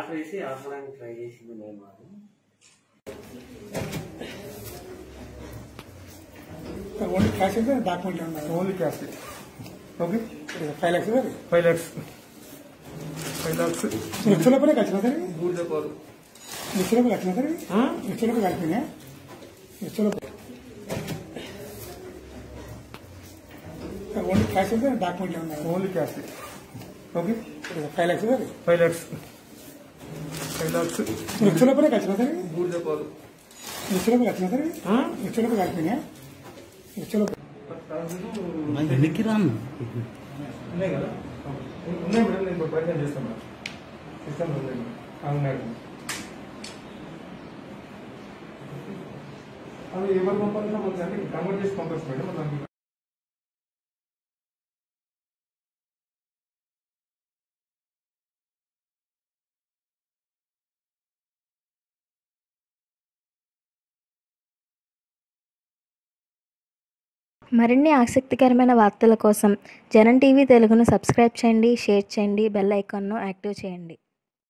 ఆపేసి ఆపడానికి ట్రై చేసింది నేను. ఓన్లీ క్యాష్ అయితే డాక్యుమెంట్ ఉన్నారు. Only cash. Okay 5 lakhs sir. 5 lakhs. 5 lakhs లక్షలపై కలిసిన సార్ బూడిదపాలు లక్షలపై కలిసిన సార్ లక్షలపై కలిపినా లక్షలపై ఓన్లీ క్యాష్ అయితే డాక్యుమెంట్ ఉన్నారు. Only cash. Okay 5 lakhs sir. 5 lakhs. 5 lakhs లక్షలపై కలిసిన సార్ బూడిదపాలు లక్షలపై కలిసిన సార్ లక్షలపై కలిపినా లక్షలపై వెనక్కి రాను ఉన్నాయి కదా. ఉన్నాయి మేడం, నేను ఇప్పుడు ప్రయత్నం చేస్తాను. సిస్టమ్ ఉన్నాయి ఉన్నాయి. అవి ఎవరు పంపాలన్నా మనకి అంటే కన్వర్ట్ చేసి పంపిస్తాం మేడం. మనకి మరిన్ని ఆసక్తికరమైన వార్తల కోసం జనం టీవీ తెలుగును సబ్స్క్రైబ్ చేయండి, షేర్ చేయండి, బెల్ ఐకాన్ను యాక్టివ్ చేయండి.